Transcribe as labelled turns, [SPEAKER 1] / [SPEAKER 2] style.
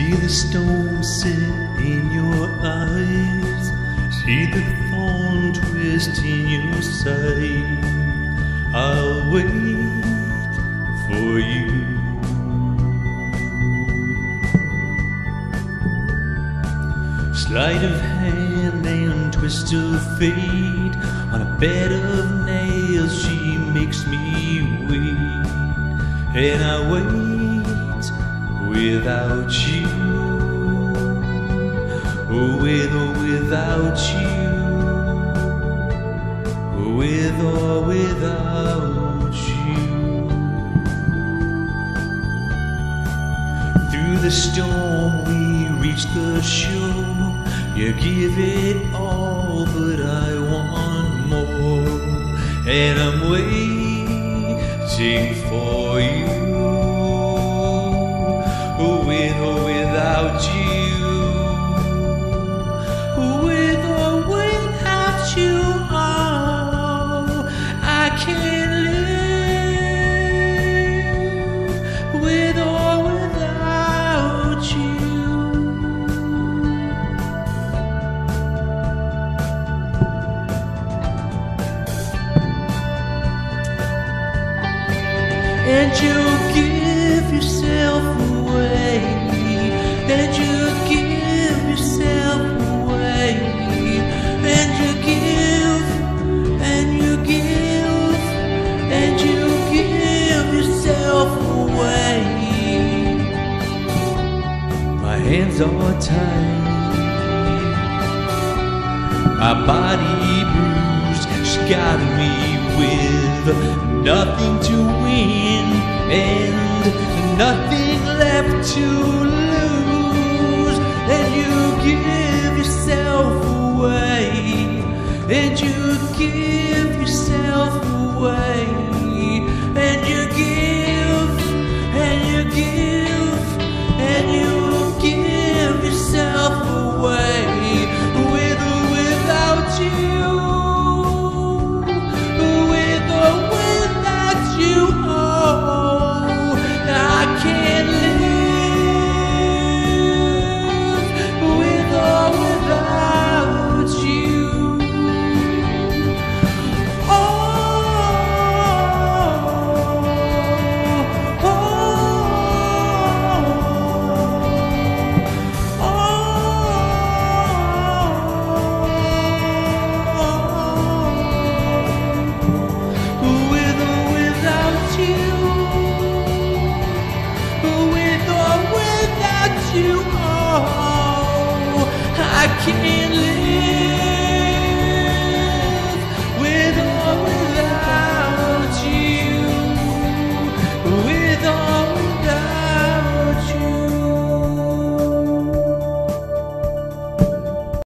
[SPEAKER 1] See the storm set in your eyes, see the thorn twist in your side. I'll wait for you. Sleight of hand and twist of fate, on a bed of nails she makes me wait. And I wait without you, with or without you, with or without you. Through the storm we reach the shore. You give it all, but I want more. And I'm waiting for you, with or without you, with or without you. Oh, I can't live with or without you. And you give yourself away, and you give yourself away, and you give, and you give, and you give yourself away. My hands are tied, my body bruised. She got me with nothing to win and nothing left to lose. And you give yourself away, and you give yourself away.